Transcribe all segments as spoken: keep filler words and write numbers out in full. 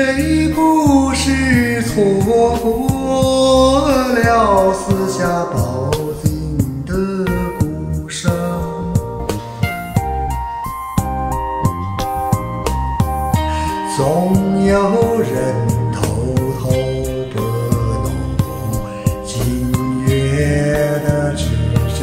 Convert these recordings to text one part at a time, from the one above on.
谁不是错过了四下宝镜的鼓声？总有人偷偷拨弄今夜的指针，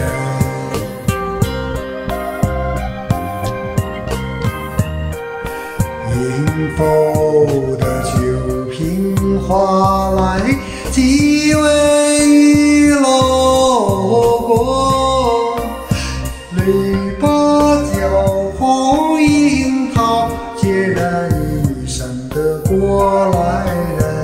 迎风的酒瓶花来几位雨路过，绿芭蕉红樱桃，孑然一身的过来人。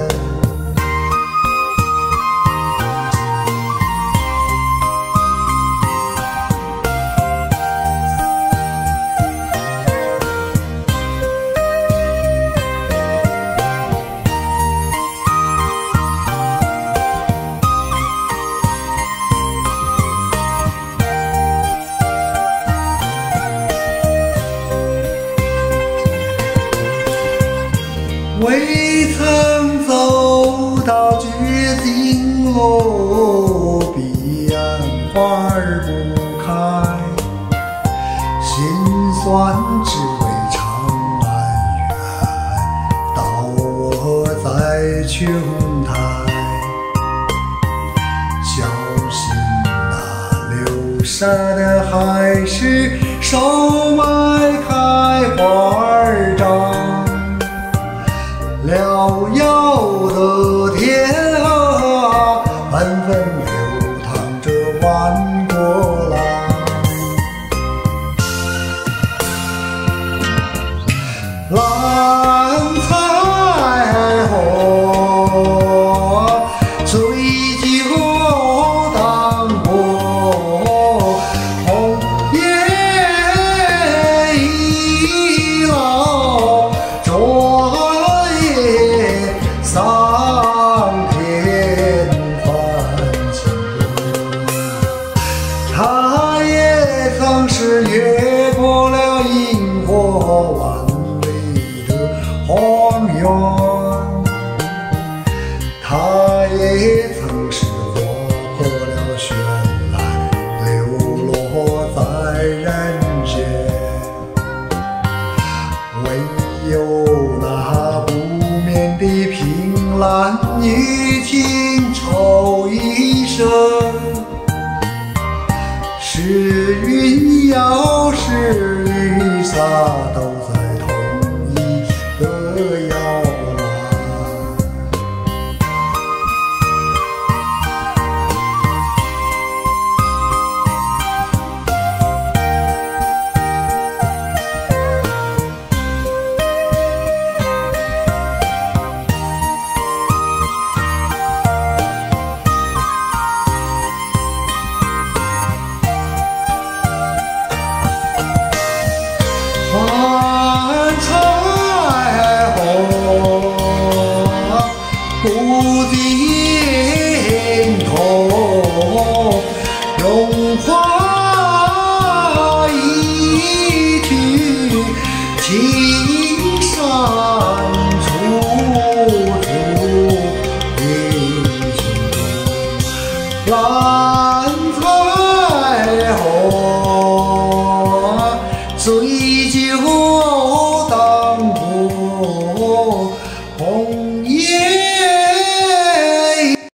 未曾走到绝境路，彼岸花儿不开，心酸只为长安远，到我在琼台，小心那流沙的海市售卖开花张。辽遥的天河，纷纷流淌着万国浪。蓝彩虹，醉酒当歌，红颜易老，桑田繁星多，他也曾是越过了萤火万里的荒原，他也曾是划破了绚烂，流落在人间，唯有那不眠的凭栏雨季。